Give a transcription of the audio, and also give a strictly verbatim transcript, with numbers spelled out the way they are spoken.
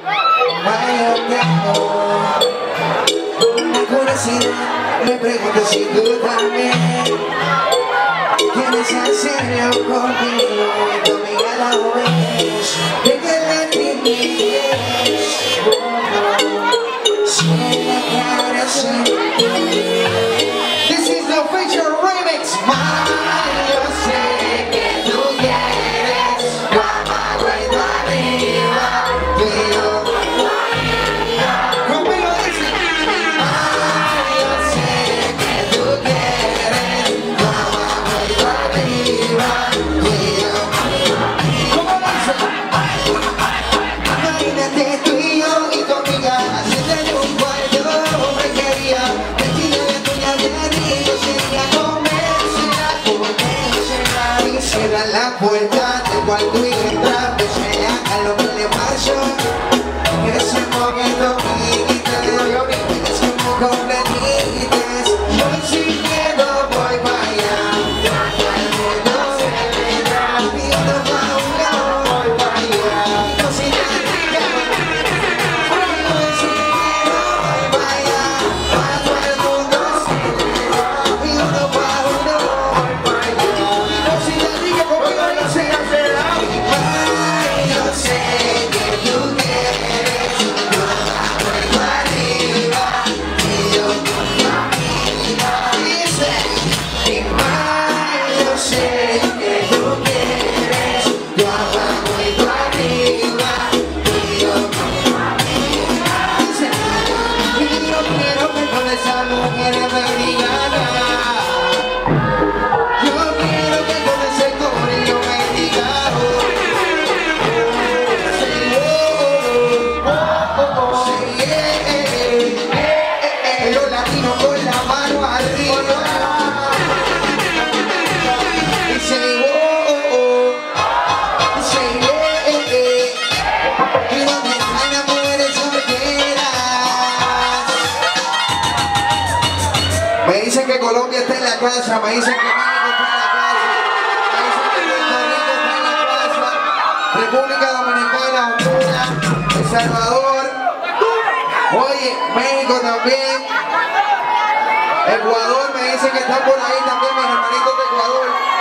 Una curiosidad, me pregunto si tú también quieres hacerlo conmigo y tu amiga la ves. De que la tienes, si en la cara se This is the official remix, man. Yo sé que tú quieres, mamá, vuelvo arriba, pero conmigo dice, man, yo sé que tú quieres, mamá, vuelvo arriba, pero ¿cómo lo dice? Imagínate tú y yo y tu amiga haciendo en un cuarto, me quería, me quería de tu llaverito, sería comérsela, comérsela y cierra la puerta del cuarto y entra, que sea a lo que le pasó, que ese momento quita, que ese momento completites, voy sin miedo, voy para allá, todo el mundo celebra, y yo no va a un lado, voy para allá, no sin nada, voy sin miedo, voy para allá, para todo el mundo celebra, y yo no va a un lado, voy para allá, no sin nada, conmigo no se hace la yo sé que tú quieres, yo vuelvo arriba, y yo dice, y más, yo sé que tú quieres, yo vuelvo arriba, y yo dice, y yo quiero que con esa mujer me diga nada. Yo quiero que con ese corillo me diga oh, say oh, oh, oh, oh, say eh, eh, eh, eh, eh, los latinos con la mano arriba y say oh, oh, oh, say eh, eh, eh, y donde están las mujeres solteras. Me dicen que Colombia está en la casa, me dicen que México está en la casa, me dicen que Puerto Rico está en la casa, República Dominicana, Honduras, El Salvador, oye, México también, Ecuador, me dicen que están por ahí también mis hermanitos de Ecuador.